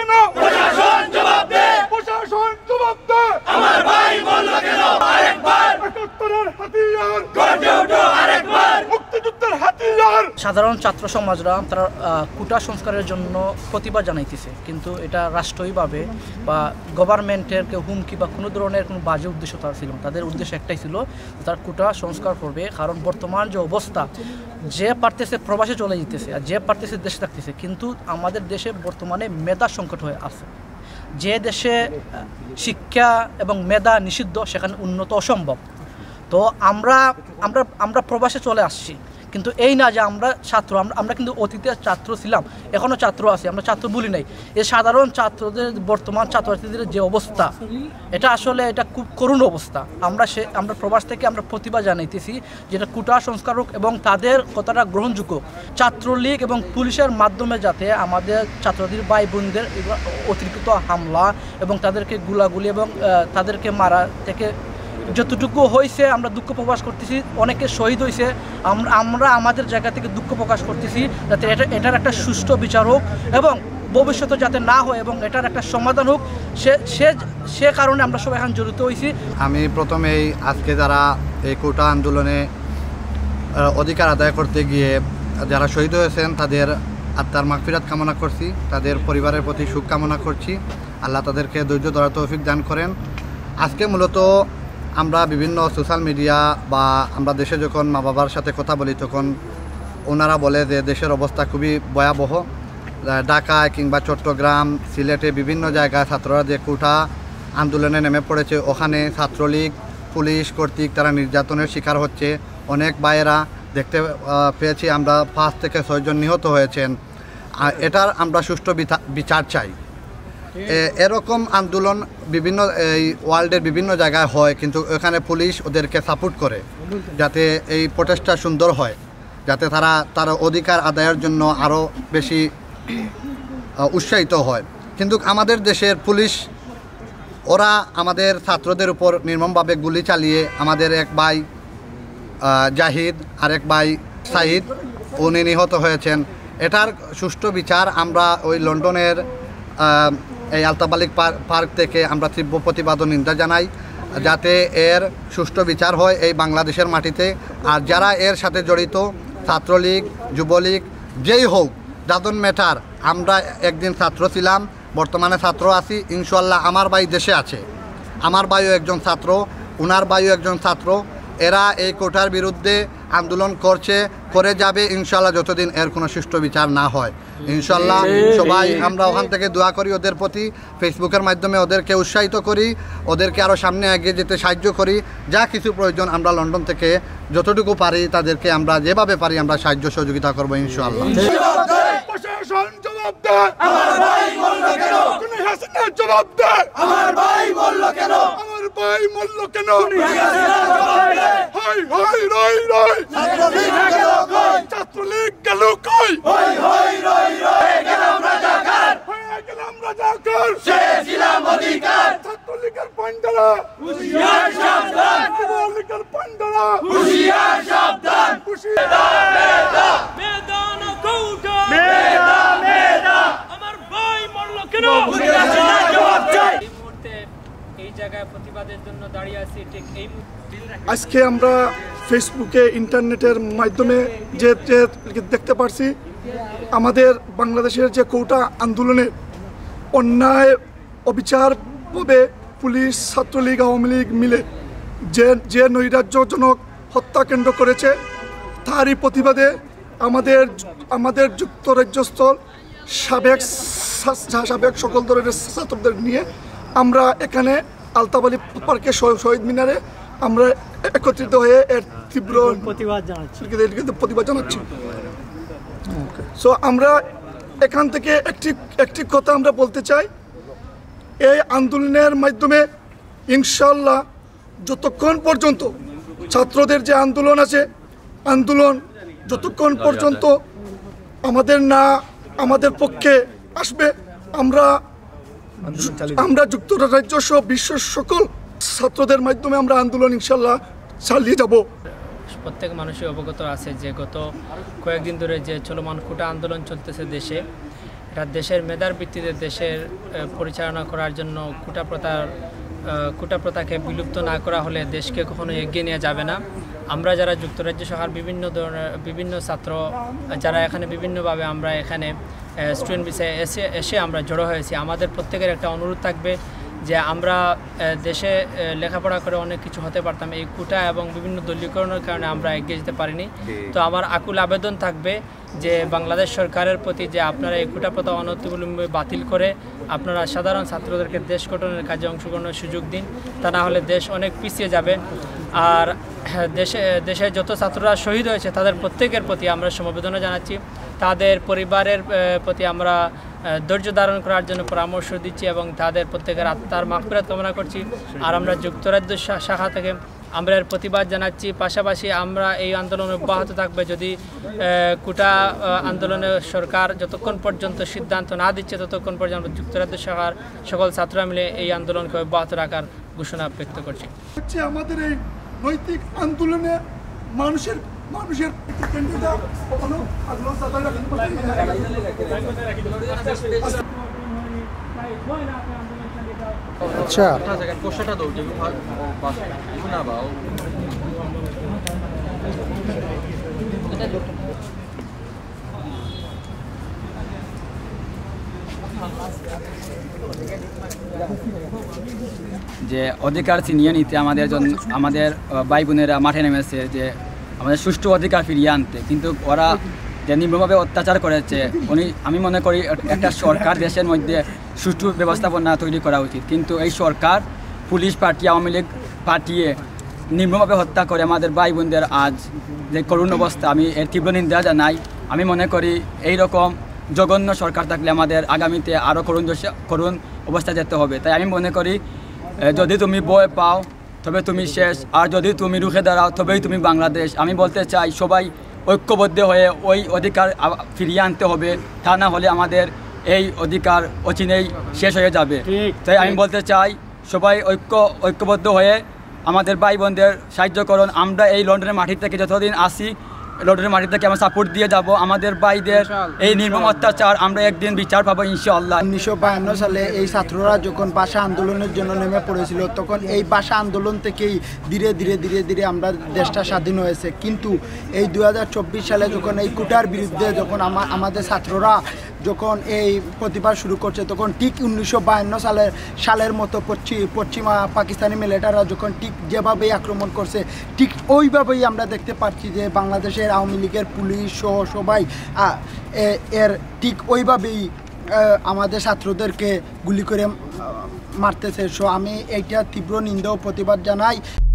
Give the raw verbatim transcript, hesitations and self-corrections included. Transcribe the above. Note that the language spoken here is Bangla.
কেন? প্রশাসন জবাব দে, প্রশাসন জবাব দে। আমার ভাই বলল কেন? আরেকবার একাত্তরের হাতিয়ার গর্জে ওঠো আরেকবার, মুক্তিযুদ্ধের হাতিয়ার। সাধারণ ছাত্র সমাজরা তারা কোটা সংস্কারের জন্য প্রতিবাদ জানাইতেছে, কিন্তু এটা রাষ্ট্রীয়ভাবে বা গভর্নমেন্টের হুমকি বা কোনো ধরনের কোনো বাজে উদ্দেশ্য তার ছিল। তাদের উদ্দেশ্য একটাই ছিল, তার কোটা সংস্কার করবে। কারণ বর্তমান যে অবস্থা, যে পারতেছে প্রবাসে চলে যেতেছে আর যে পারতেছে দেশে থাকতেছে, কিন্তু আমাদের দেশে বর্তমানে মেধা সংকট হয়ে আছে। যে দেশে শিক্ষা এবং মেধা নিষিদ্ধ, সেখানে উন্নত অসম্ভব। তো আমরা আমরা আমরা প্রবাসে চলে আসছি, কিন্তু এই না যে আমরা ছাত্র, আমরা আমরা কিন্তু অতীতে ছাত্র ছিলাম, এখনও ছাত্র আছি, আমরা ছাত্র বলি নাই। এই সাধারণ ছাত্রদের বর্তমান ছাত্রছাত্রীদের যে অবস্থা, এটা আসলে এটা খুব করুণ অবস্থা। আমরা সে আমরা প্রবাস থেকে আমরা প্রতিবাদ জানাইতেছি যেটা কোটা সংস্কার হোক এবং তাদের কথাটা গ্রহণযোগ্য। ছাত্রলীগ এবং পুলিশের মাধ্যমে যাতে আমাদের ছাত্রদের ভাই বোনদের অতিরিক্ত হামলা এবং তাদেরকে গুলাগুলি এবং তাদেরকে মারা থেকে যতটুকু হয়েছে আমরা দুঃখ প্রকাশ করতেছি। অনেকে শহীদ হয়েছে, আমরা আমরা আমাদের জায়গা থেকে দুঃখ প্রকাশ করতেছি যাতে এটা এটার একটা সুষ্ঠু বিচার হোক এবং ভবিষ্যতে যাতে না হয় এবং এটার একটা সমাধান হোক, সে সে সে কারণে আমরা সবাই এখন জড়িত হয়েছি। আমি প্রথমেই আজকে যারা এই কোটা আন্দোলনে অধিকার আদায় করতে গিয়ে যারা শহীদ হয়েছেন তাদের আত্মার মাগফিরাত কামনা করছি, তাদের পরিবারের প্রতি সুখ কামনা করছি। আল্লাহ তাদেরকে ধৈর্য ধরার তৌফিক দান করেন। আজকে মূলত আমরা বিভিন্ন সোশ্যাল মিডিয়া বা আমরা দেশে যখন মা বাবার সাথে কথা বলি, তখন ওনারা বলে যে দেশের অবস্থা খুবই ভয়াবহ। ঢাকায় কিংবা চট্টগ্রাম, সিলেটে বিভিন্ন জায়গায় ছাত্ররা যে কোটা আন্দোলনে নেমে পড়েছে, ওখানে ছাত্রলীগ পুলিশ কর্তৃক তারা নির্যাতনের শিকার হচ্ছে। অনেক ভাইয়েরা দেখতে পেয়েছি আমরা, পাঁচ থেকে ছয়জন নিহত হয়েছেন। এটার আমরা সুষ্ঠু বিচার চাই। এরকম আন্দোলন বিভিন্ন এই ওয়ার্ল্ডের বিভিন্ন জায়গায় হয়, কিন্তু এখানে পুলিশ ওদেরকে সাপোর্ট করে যাতে এই প্রচেষ্টা সুন্দর হয়, যাতে তারা তার অধিকার আদায়ের জন্য আরও বেশি উৎসাহিত হয়। কিন্তু আমাদের দেশের পুলিশ ওরা আমাদের ছাত্রদের উপর নির্মমভাবে গুলি চালিয়ে আমাদের এক ভাই জাহিদ আর এক ভাই সাইদ উনি নিহত হয়েছেন। এটার সুষ্ঠু বিচার আমরা ওই লন্ডনের এই আলতাবালিক পার্ক থেকে আমরা তীব্র প্রতিবাদ ও নিন্দা জানাই, যাতে এর সুষ্ঠু বিচার হয় এই বাংলাদেশের মাটিতে। আর যারা এর সাথে জড়িত, ছাত্রলীগ যুবলীগ যেই হোক, ডাজন্ট ম্যাটার। আমরা একদিন ছাত্র ছিলাম, বর্তমানে ছাত্র আছি। ইনশাল্লাহ আমার ভাই দেশে আছে, আমার ভাইও একজন ছাত্র, ওনার ভাইও একজন ছাত্র। এরা এই কোটার বিরুদ্ধে আন্দোলন করছে, করে যাবে ইনশাল্লাহ, যতদিন এর কোনো সুষ্ঠু বিচার না হয়। ইনশাল্লাহ সবাই আমরা ওখান থেকে দোয়া করি ওদের প্রতি, ফেসবুকের মাধ্যমে ওদেরকে উৎসাহিত করি, ওদেরকে আরও সামনে এগিয়ে যেতে সাহায্য করি। যা কিছু প্রয়োজন আমরা লন্ডন থেকে যতটুকু পারি তাদেরকে আমরা যেভাবে পারি আমরা সাহায্য সহযোগিতা করবো ইনশাল্লাহ। প্রশাসন জবাব দে, আমার ভাই বলল কেন? কোন হাসিনা জবাব দে, আমার ভাই বলল কেন? আমার ভাই বলল কেন? হাই হাই রই রই, ছাত্রলীগ গেল কই? ছাত্রলীগ গেল কই? হাই হাই রই রই, গেলাম রাজাকার, হয়ে গেলাম রাজাকার, চেয়েছিলাম অধিকার। ছাত্রলীগের পান্ডারা হুঁশিয়ার সাবধান, যুবলীগের পান্ডারা হুঁশিয়ার সাবধান। হুঁশিয়ার মেধা মেধা না কোটা, মেধা মেধা, আমার ভাই মরল কেন? জবাব চাই। এই মুহূর্তে এই জায়গায় প্রতিবাদের জন্য দাঁড়িয়ে আছি। ঠিক এই আজকে আমরা ফেসবুকে ইন্টারনেটের মাধ্যমে যে দেখতে পারছি আমাদের বাংলাদেশের যে কোটা আন্দোলনে অন্যায় অবিচারভাবে পুলিশ, ছাত্রলীগ, আওয়ামী লীগ মিলে যে যে নৈরাজ্যজনক হত্যাকাণ্ড করেছে, তারই প্রতিবাদে আমাদের আমাদের যুক্তরাজ্যস্থ সাবেক সাবেক সকল ধরনের ছাত্রদের নিয়ে আমরা এখানে আলতাবালি পার্কে শহীদ মিনারে আমরা একত্রিত হয়ে এর তীব্র প্রতিবাদ জানাচ্ছি প্রতিবাদ জানাচ্ছি সো আমরা এখান থেকে একটি একটি কথা আমরা বলতে চাই, এই আন্দোলনের মাধ্যমে ইনশাল্লাহ যতক্ষণ পর্যন্ত ছাত্রদের যে আন্দোলন আছে, আন্দোলন যতক্ষণ পর্যন্ত আমাদের না আমাদের পক্ষে আসবে, আমরা আমরা যুক্তরাজ্য সহ বিশ্বের সকল ছাত্রদের মাধ্যমে আমরা আন্দোলন ইনশাল্লাহ চালিয়ে যাব। প্রত্যেক মানুষই অবগত আছে যে গত কয়েকদিন ধরে যে চলমান কোটা আন্দোলন চলতেছে দেশে, এটা দেশের মেধার ভিত্তিতে দেশের পরিচালনা করার জন্য কোটা প্রথার কোটা প্রথাকে বিলুপ্ত না করা হলে দেশকে কখনো এগিয়ে নেওয়া যাবে না। আমরা যারা যুক্তরাজ্য সহার বিভিন্ন ধরনের বিভিন্ন ছাত্র যারা এখানে বিভিন্নভাবে আমরা এখানে স্টুডেন্ট ভিসায় এসে এসে আমরা জড়ো হয়েছি, আমাদের প্রত্যেকের একটা অনুরোধ থাকবে যে আমরা দেশে লেখাপড়া করে অনেক কিছু হতে পারতাম, এই কোটা এবং বিভিন্ন দলীয়করণের কারণে আমরা এগিয়ে যেতে পারিনি। তো আমার আকুল আবেদন থাকবে যে বাংলাদেশ সরকারের প্রতি যে আপনারা এই কোটা প্রথা অনতিবিলম্বে বাতিল করে আপনারা সাধারণ ছাত্রদেরকে দেশ গঠনের কাজে অংশগ্রহণের সুযোগ দিন, তা না হলে দেশ অনেক পিছিয়ে যাবে। আর দেশে দেশে যত ছাত্ররা শহীদ হয়েছে তাদের প্রত্যেকের প্রতি আমরা সমবেদনা জানাচ্ছি, তাদের পরিবারের প্রতি আমরা ধৈর্য ধারণ করার জন্য পরামর্শ দিচ্ছি এবং তাদের প্রত্যেকের আত্মার মাগফিরাত কামনা করছি। আর আমরা যুক্তরাজ্য শাখা থেকে আমরা এর প্রতিবাদ জানাচ্ছি, পাশাপাশি আমরা এই আন্দোলন অব্যাহত থাকবে যদি কোটা আন্দোলনের সরকার যতক্ষণ পর্যন্ত সিদ্ধান্ত না দিচ্ছে ততক্ষণ পর্যন্ত যুক্তরাজ্য শাখার সকল ছাত্ররা মিলে এই আন্দোলনকে অব্যাহত রাখার ঘোষণা ব্যক্ত করছি। হচ্ছে আমাদের এই নৈতিক আন্দোলনে মানুষের মানুষের আচ্ছা যে অধিকার ছিনিয়ে নিতে আমাদের জন্য আমাদের ভাই বোনেরা মাঠে নেমেছে যে আমাদের সুষ্ঠু অধিকার ফিরিয়ে আনতে, কিন্তু ওরা যে নির্মমভাবে অত্যাচার করেছে উনি আমি মনে করি একটা সরকার দেশের মধ্যে সুষ্ঠু ব্যবস্থাপনা তৈরি করা উচিত, কিন্তু এই সরকার পুলিশ পাঠিয়ে আওয়ামী লীগ পাঠিয়ে নির্মমভাবে হত্যা করে আমাদের ভাই বোনদের আজ যে করুণ অবস্থা, আমি এর তীব্র নিন্দা জানাই। আমি মনে করি এই রকম জঘন্য সরকার থাকলে আমাদের আগামীতে আরও করুণ করুণ অবস্থা যেতে হবে। তাই আমি মনে করি যদি তুমি ভয় পাও তবে তুমি শেষ, আর যদি তুমি রুখে দাঁড়াও তবেই তুমি বাংলাদেশ। আমি বলতে চাই সবাই ঐক্যবদ্ধ হয়ে ওই অধিকার ফিরিয়ে আনতে হবে, তা না হলে আমাদের এই অধিকার অচিনেই শেষ হয়ে যাবে। তাই আমি বলতে চাই সবাই ঐক্য ঐক্যবদ্ধ হয়ে আমাদের ভাই বোনদের সাহায্য করুন। আমরা এই লন্ডনের মাটি থেকে যতদিন আসি লন্ডনের মাটি থেকে আমরা সাপোর্ট দিয়ে যাব। আমাদের ভাইদের এই নির্মম অত্যাচার আমরা একদিন বিচার পাবো ইনশাআল্লাহ। উনিশশো বায়ান্ন সালে এই ছাত্ররা যখন ভাষা আন্দোলনের জন্য নেমে পড়েছিল তখন এই ভাষা আন্দোলন থেকেই ধীরে ধীরে ধীরে ধীরে আমরা দেশটা স্বাধীন হয়েছে। কিন্তু এই দু হাজার চব্বিশ সালে যখন এই কোটার বিরুদ্ধে যখন আমাদের ছাত্ররা যখন এই প্রতিবাদ শুরু করছে তখন ঠিক উনিশশো বায়ান্ন সালের সালের মতো পশ্চিম পশ্চিমা পাকিস্তানি মিলিটারিরা যখন ঠিক যেভাবেই আক্রমণ করছে ঠিক ওইভাবেই আমরা দেখতে পাচ্ছি যে বাংলাদেশের আওয়ামী লীগের পুলিশ সহ সবাই এর ঠিক ওইভাবেই আমাদের ছাত্রদেরকে গুলি করে মারতেছে। সো আমি এইটা তীব্র নিন্দা ও প্রতিবাদ জানাই।